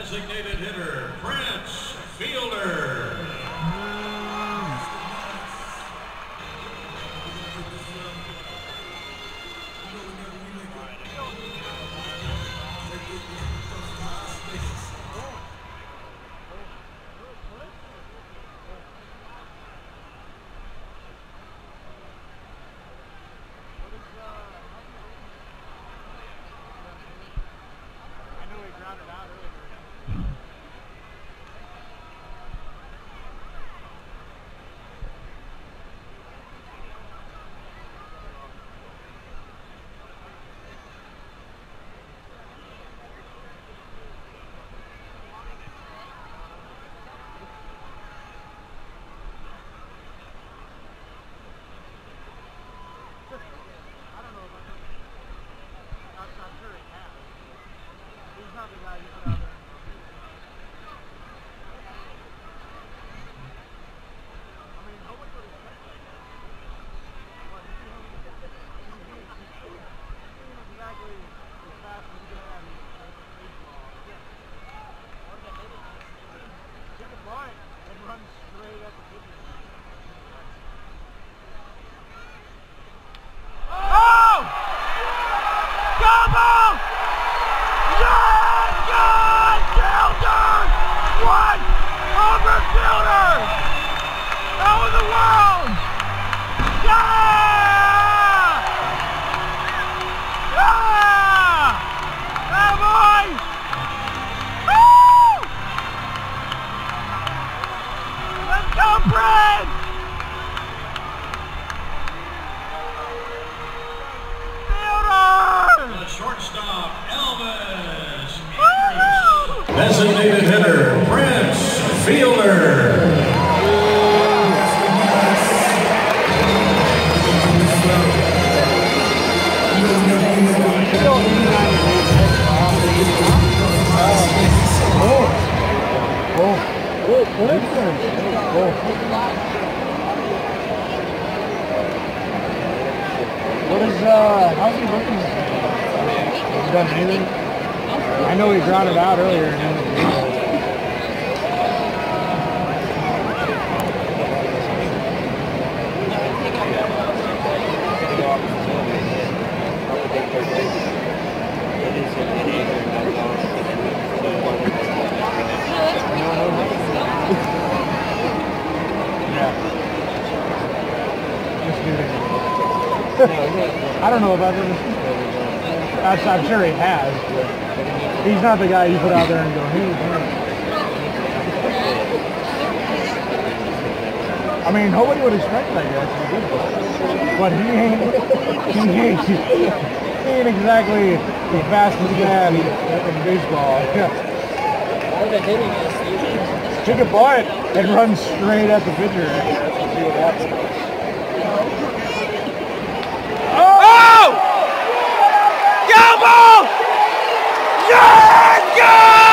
Designated hitter, Prince Fielder. Designated hitter, Prince Fielder. How's he looking? Has he done anything? I know he grounded out earlier. I don't know about this. I'm sure he has, but he's not the guy you put out there and go, hey. I mean, nobody would expect that guy to do this. But he ain't exactly the fastest man in baseball. Take a butt and run straight at the pitcher. Let's see what happens. Go ball! Yes! Go!